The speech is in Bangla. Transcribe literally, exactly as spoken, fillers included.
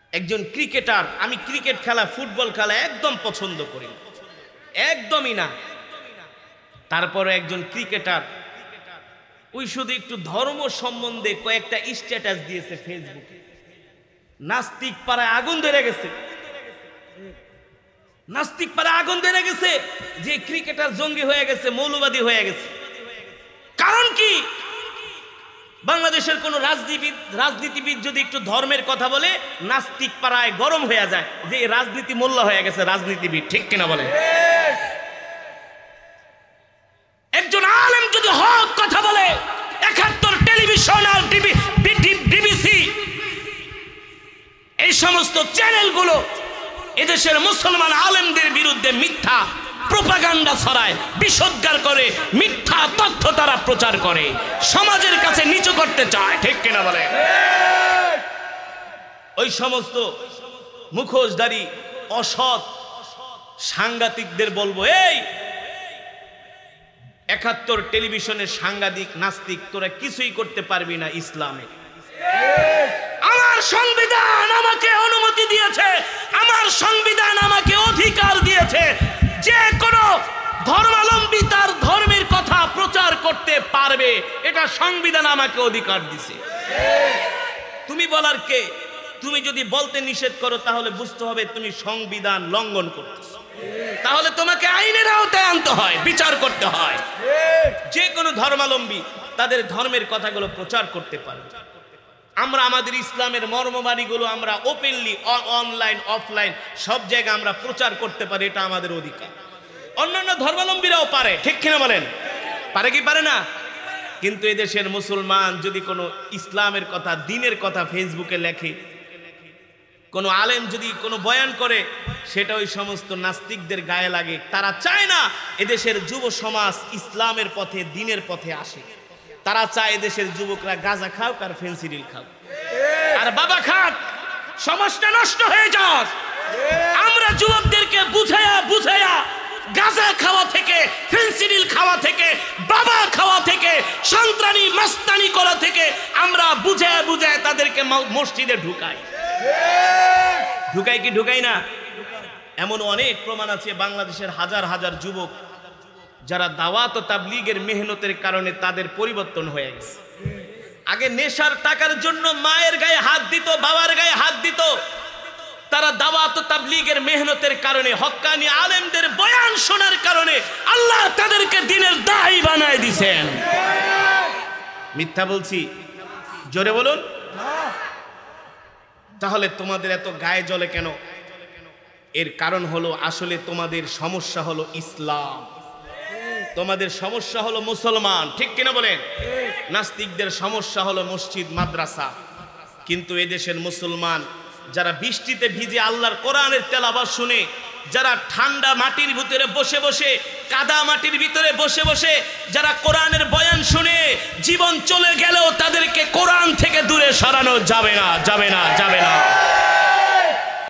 একজন ক্রিকেটার, আমি ক্রিকেট খেলা ফুটবল খেলা একদম পছন্দ করি, একদমই না, তারপরে একজন ক্রিকেটার ওই শুধু একটু ধর্ম সম্বন্ধে কয়েকটা স্ট্যাটাস দিয়েছে ফেসবুকে, নাস্তিক পাড়ায় আগুন ধরে গেছে, নাস্তিক পাড়ায় আগুন ধরে গেছে যে ক্রিকেটার জঙ্গি হয়ে গেছে, মৌলবাদী হয়ে গেছে। কারণ কি? বাংলাদেশের কোন রাজনীতিবিদ রাজনীতিবিদ যদি একটু ধর্মের কথা বলে নাস্তিক পাড়ায় গরম হয়ে যায় যে রাজনীতি মোল্লা হয়ে গেছে রাজনীতিবিদ, ঠিক কিনা বলে? একজন আলেম যদি হক কথা বলে একাত্তর টেলিভিশন আর বিবিসি এই সমস্ত চ্যানেলগুলো এদেশের মুসলমান আলেমদের বিরুদ্ধে মিথ্যা প্রোপাগান্ডা ছড়ায়, বিষোদ্গার করে, মিথ্যা তথ্য তারা প্রচার করে, সমাজের কাছে নিচু করতে চায়, ঠিক কিনা বলে? ওই সমস্ত মুখোশধারী অসৎ সাংঘাতিকদের বলবো, এই একাত্তর টেলিভিশনের সাংঘাতিক নাস্তিক, তোরা কিছুই করতে পারবি না ইসলামে। আমার সংবিধান আমাকে অনুমতি দিয়েছে, আমার সংবিধান আমাকে অধিকার দিয়েছে, যে কোনো ধর্মাবলম্বী তার ধর্মের কথা প্রচার করতে পারবে, এটা সংবিধান আমাকে অধিকার দিছে। তুমি বলার কে? তুমি যদি বলতে নিষেধ করো তাহলে বুঝতে হবে তুমি সংবিধান লঙ্ঘন করতেছ, তাহলে তোমাকে আইনের আওতায় আনতে হয়, বিচার করতে হয়। যে কোনো ধর্মাবলম্বী তাদের ধর্মের কথাগুলো প্রচার করতে পারবে। আমরা আমাদের ইসলামের মর্মবাণীগুলো আমরা ওপেনলি অনলাইন অফলাইন সব জায়গায় আমরা প্রচার করতে পারি, এটা আমাদের অধিকার। অন্যান্য ধর্মাবলম্বীরাও পারে, ঠিক কিনা বলেন? পারে কি পারে না? কিন্তু এদেশের মুসলমান যদি কোনো ইসলামের কথা, দ্বীনের কথা ফেসবুকে লেখে, কোনো আলেম যদি কোনো বয়ান করে, সেটা ওই সমস্ত নাস্তিকদের গায়ে লাগে। তারা চায় না এদেশের যুব সমাজ ইসলামের পথে, দ্বীনের পথে আসে। তারা চায় এদেশের যুবকরা গাঁজা খাক আর ফেন্সিডিল খাক আর বাবা খাক, সমাজটা নষ্ট হয়ে যাক। আমরা যুবকদেরকে বুঝায়া বুঝায়া গাঁজা খাওয়া থেকে, ফেন্সিডিল খাওয়া থেকে, বাবা খাওয়া থেকে, সন্ত্রানী মাস্তানি করা থেকে আমরা বুঝায়া বুঝায় তাদেরকে মসজিদে ঢুকাই। ঢুকাই কি ঢুকাই না? এমন অনেক প্রমাণ আছে। বাংলাদেশের হাজার হাজার যুবক যারা দাওয়াত ও তাবলীগের মেহনতের কারণে তাদের পরিবর্তন হয়ে গেছে। আগে নেশার টাকার জন্য মায়ের গায়ে হাত দিত, বাবার গায়ে হাত দিত, তারা দাওয়াত ও তাবলীগের মেহনতের কারণে, হক্কানি আলেমদের বয়ান শোনার কারণে আল্লাহ তাদেরকে দ্বীনের দায়ী বানায় দিয়েছেন। মিথ্যা বলছি? জোরে বলুন। তাহলে তোমাদের এত গায়ে জ্বলে কেন? এর কারণ হলো আসলে তোমাদের সমস্যা হলো ইসলাম, তোমাদের সমস্যা হলো মুসলমান, ঠিক কিনা বলেন? নাস্তিকদের সমস্যা হলো মসজিদ মাদ্রাসা। কিন্তু এদেশের মুসলমান যারা বৃষ্টিতে ভিজে আল্লাহর কোরআনের তেলাওয়াত শুনে, যারা ঠান্ডা মাটির ভিতরে বসে বসে, কাদা মাটির ভিতরে বসে বসে যারা কোরআনের বয়ান শুনে, জীবন চলে গেলেও তাদেরকে কোরআন থেকে দূরে সরানো যাবে না, যাবে না, যাবে না।